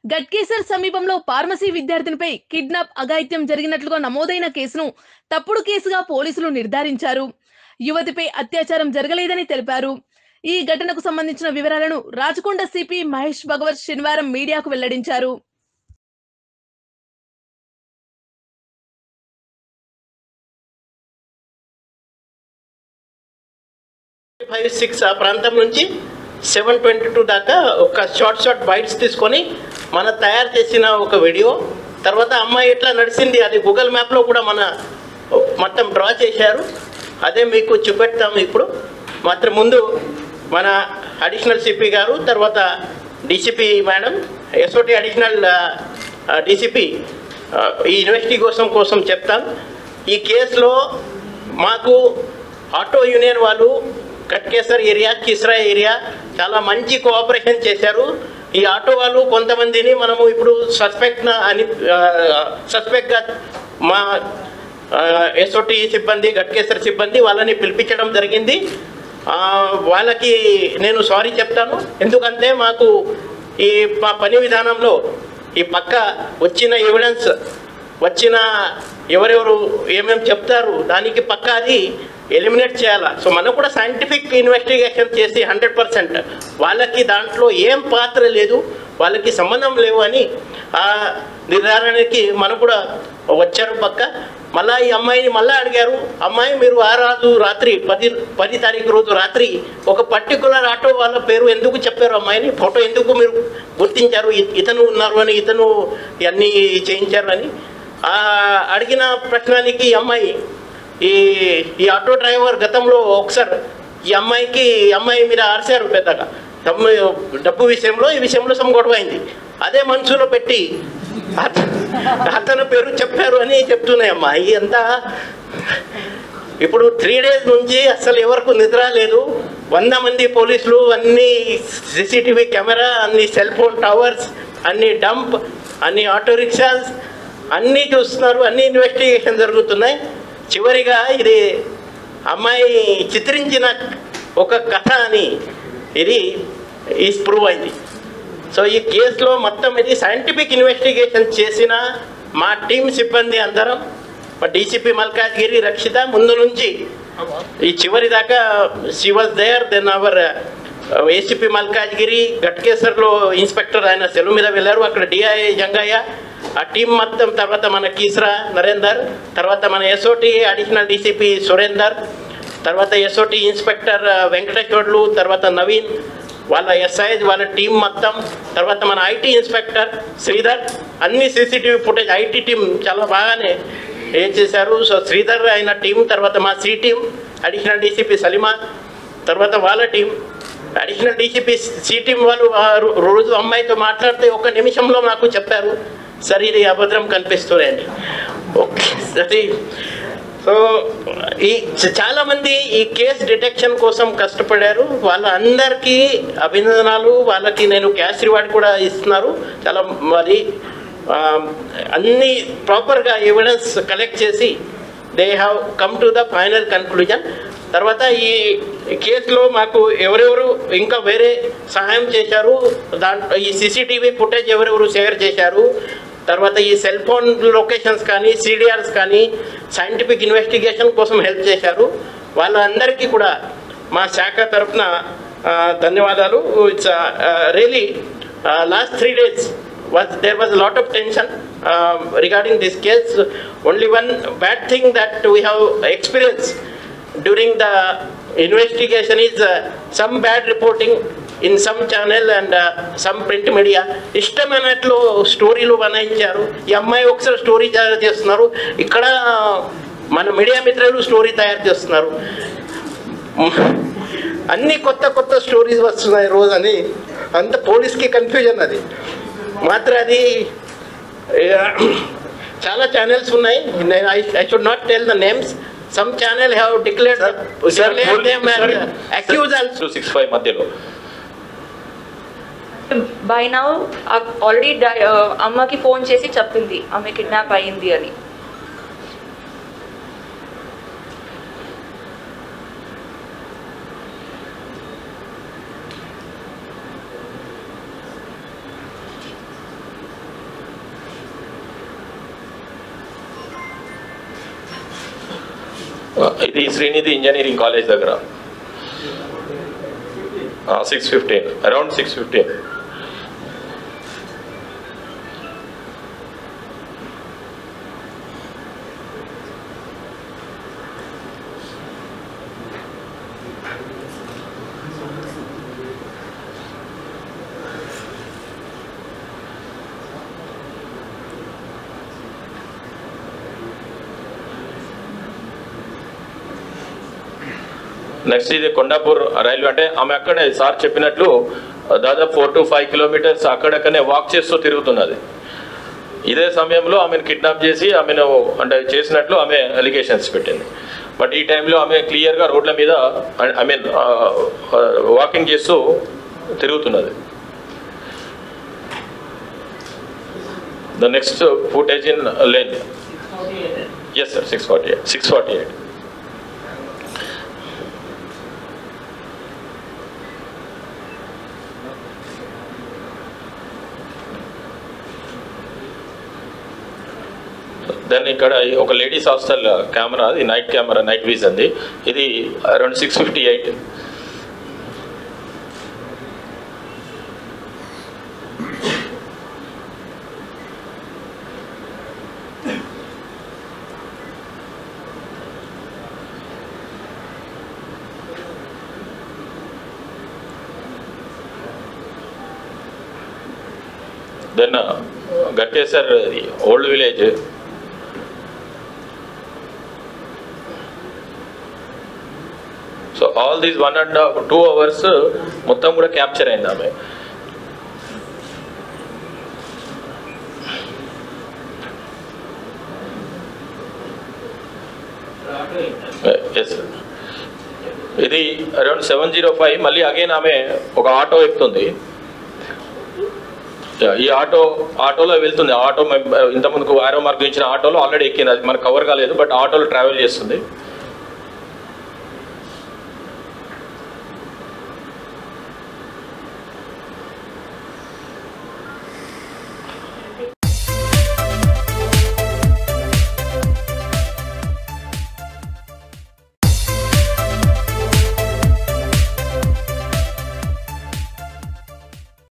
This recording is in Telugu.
గట్కేసర్ సమీపంలో ఫార్మసీ విద్యార్థినిపై కిడ్నాప్ అఘాయిత్యం జరిగినట్లుగా నమోదైన కేసును తప్పుడు కేసుగా పోలీసులు నిర్ధారించారు. యువతిపై అత్యాచారం జరగలేదని తెలిపారు. ఈ ఘటనకు సంబంధించిన వివరాలను రాచకొండ సిపి మహేష్ భగవత్ శనివారం మీడియాకు వెల్లడించారు. 56 ఆ ప్రాంతం నుంచి 722 దాకా ఒక షార్ట్ బైట్స్ తీసుకొని మన తయారు చేసిన ఒక వీడియో. తర్వాత అమ్మాయి ఎట్లా నడిచింది అది గూగుల్ మ్యాప్లో కూడా మన మొత్తం డ్రా చేశారు. అదే మీకు చూపెడతాము ఇప్పుడు. మాత్రం ముందు మన అడిషనల్ సిపి గారు, తర్వాత DCP madam, SOT additional DCP ఈ ఇన్వెస్టిగేషన్ కోసం చెప్తాను. ఈ కేసులో మాకు ఆటో యూనియన్ వాళ్ళు ఘట్కేసర్ ఏరియా, కిస్రా ఏరియా చాలా మంచి కోఆపరేషన్ చేశారు. ఈ ఆటో వాళ్ళు కొంతమందిని మనము ఇప్పుడు సస్పెక్ట్గా మా ఎస్ఓటి సిబ్బంది, ఘట్కేసర్ సిబ్బంది వాళ్ళని పిలిపించడం జరిగింది. వాళ్ళకి నేను సారీ చెప్తాను. ఎందుకంటే మాకు ఈ మా పని విధానంలో ఈ పక్క వచ్చిన ఎవిడెన్స్, వచ్చిన ఎవరెవరు ఏమేమి చెప్తారు దానికి పక్క అది ఎలిమినేట్ చేయాలా. సో మనం కూడా సైంటిఫిక్ ఇన్వెస్టిగేషన్ చేసి 100% వాళ్ళకి దాంట్లో ఏం పాత్ర లేదు, వాళ్ళకి సంబంధం లేవు అని ఆ నిర్ధారణకి మనం కూడా వచ్చారు పక్క. మళ్ళీ ఈ అమ్మాయిని మళ్ళీ అడిగారు, అమ్మాయి మీరు ఆ రోజు రాత్రి 10 తారీఖు రోజు రాత్రి ఒక పర్టికులర్ ఆటో వాళ్ళ పేరు ఎందుకు చెప్పారు, అమ్మాయిని ఫోటో ఎందుకు మీరు గుర్తించారు, ఇతను ఉన్నారు అని, ఇతను ఇవన్నీ చేయించారు అని అడిగిన ప్రశ్నకి ఈ అమ్మాయి ఆటో డ్రైవర్ గతంలో ఒకసారి ఈ అమ్మాయి మీద అరిశారు పెద్దగా, డబ్బు విషయంలో, ఈ విషయంలో గొడవైంది. అదే మనసులో పెట్టి అతని పేరు చెప్పారు అని చెప్తున్నాయి అమ్మాయి. అంతా ఇప్పుడు 3 days నుంచి అసలు ఎవరికి నిద్ర లేదు. 100 మంది పోలీసులు, అన్ని సీసీటీవీ కెమెరా, అన్ని సెల్ ఫోన్ టవర్స్, అన్ని డంప్, అన్ని ఆటో రిక్షాస్ అన్నీ చూస్తున్నారు, అన్ని ఇన్వెస్టిగేషన్ జరుగుతున్నాయి. చివరిగా ఇది అమ్మాయి చిత్రించిన ఒక కథ అని ఇది ప్రూవ్ అయింది. సో ఈ కేసులో మొత్తం ఇది సైంటిఫిక్ ఇన్వెస్టిగేషన్ చేసిన మా టీం సిబ్బంది అందరం, మా డీసీపీ మల్కాజ్గిరి రక్షిత ముందు నుంచి ఈ చివరి దాకా she was there. Then our ACP Malkajgiri ఘట్కేసర్లో ఇన్స్పెక్టర్ ఆయన సెలవు మీద వెళ్ళారు, అక్కడ డిఐ జంగయ్య, ఆ టీం మొత్తం. తర్వాత మన కీసరా నరేందర్, తర్వాత మన ఎస్ఓటి అడిషనల్ డీసీపీ సురేందర్, తర్వాత ఎస్ఓటి ఇన్స్పెక్టర్ వెంకటేశ్వర్లు, తర్వాత నవీన్, వాళ్ళ ఎస్ఐ వాళ్ళ టీం మొత్తం, తర్వాత మన ఐటీ ఇన్స్పెక్టర్ శ్రీధర్, అన్ని సీసీటీవీ ఫుటేజ్ ఐటీ టీం చాలా బాగానే చేశారు. సో శ్రీధర్ అయిన టీం, తర్వాత మా C team additional DCP Salima, తర్వాత వాళ్ళ team additional DCP C team వాళ్ళు రోజు అమ్మాయితో మాట్లాడితే 1 నిమిషంలో నాకు చెప్పారు, సరే ఇది అభద్రం కనిపిస్తున్నాయండి. ఓకే సరే. సో ఈ చాలామంది ఈ కేసు డిటెక్షన్ కోసం కష్టపడారు, వాళ్ళందరికీ అభినందనాలు. వాళ్ళకి నేను క్యాష్ రివార్డ్ కూడా ఇస్తున్నారు. చాలా మరి అన్ని ప్రాపర్గా ఎవిడెన్స్ కలెక్ట్ చేసి they have come to the final conclusion. తర్వాత ఈ కేసులో మాకు ఎవరెవరు ఇంకా వేరే సహాయం చేశారు, దాంట్లో ఈ సీసీటీవీ ఫుటేజ్ ఎవరెవరు షేర్ చేశారు, తర్వాత ఈ సెల్ ఫోన్ లొకేషన్స్ కానీ సిడిఆర్స్ కానీ సైంటిఫిక్ ఇన్వెస్టిగేషన్ కోసం హెల్ప్ చేశారు, వాళ్ళందరికీ కూడా మా శాఖ తరఫున ధన్యవాదాలు. It's really last 3 days there was a lot of tension regarding this case. Only one bad thing that we have experienced during the investigation is some bad reporting in some channel and some print media. ఇష్టమైనట్లు స్టోరీలు బనాయించారు. ఈ అమ్మాయి ఒకసారి స్టోరీ తయారు చేస్తున్నారు, ఇక్కడ మన మీడియా మిత్రులు స్టోరీ తయారు చేస్తున్నారు. అన్ని కొత్త స్టోరీస్ వస్తున్నాయి రోజని, అంత పోలీస్కి కన్ఫ్యూజన్. అది మాత్రం అది చాలా ఛానల్స్ ఉన్నాయి. I should not tell the names. Some channel have declared them and accused also. 265 మధ్యలో బై నౌ ఆల్రెడీ అమ్మకి ఫోన్ చేసి చెప్పింది ఆమె కిడ్నాప్ అయ్యింది అని. ఇది శ్రీనిధి ఇంజనీరింగ్ కాలేజ్ దగ్గర 6:15 అరౌండ్ 6:15. నెక్స్ట్ ఇది కొండాపూర్ రైల్వే, అంటే ఆమె అక్కడే సార్ చెప్పినట్లు దాదాపు 4 to 5 కిలోమీటర్స్ అక్కడక్కడనే వాక్ చేస్తూ తిరుగుతున్నది. ఇదే సమయంలో ఆమెను కిడ్నాప్ చేసి ఆమెను అంటే చేసినట్లు ఆమె అలిగేషన్స్ పెట్టింది. బట్ ఈ టైంలో ఆమె క్లియర్గా రోడ్ల మీద వాకింగ్ చేస్తూ తిరుగుతున్నది. The next footage in lane. Yes sir, 6:48. Then ఇక్కడ ఒక లేడీస్ హాస్టల్ కెమెరా, అది నైట్ కెమెరా, నైట్ విజన్ది. ఇది around 6:58. Then Ghatkesar old village. So all these 1.5-2 hours మొత్తం కూడా క్యాప్చర్ అయింది ఆమె. ఎస్, ఇది అరౌండ్ 7:05. మళ్ళీ అగైన్ ఆమె ఒక ఆటో ఎక్కుతుంది. ఈ ఆటోలో వెళ్తుంది. ఆటో ఇంతకుముందుకు ఆరో మార్క్ ఇచ్చిన ఆటోలో ఆల్రెడీ ఎక్కింది, అది మనకు కవర్ కాలేదు, బట్ ఆటోలో ట్రావెల్ చేస్తుంది.